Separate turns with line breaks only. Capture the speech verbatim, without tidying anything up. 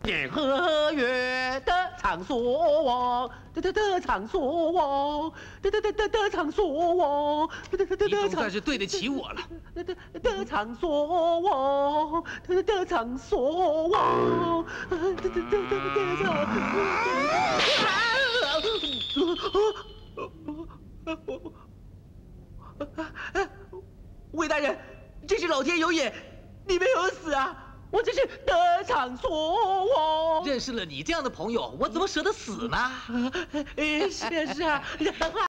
年和月的场所，的的的场所，的的的的的场所，的的的的
你总算是对得起我了。
的的的场所，的的场所，的的的的的场所。魏大人，真是老天有眼，你没有死啊！我真是得偿所望。
认识了你这样的朋友，我怎么舍得死呢？
是是啊。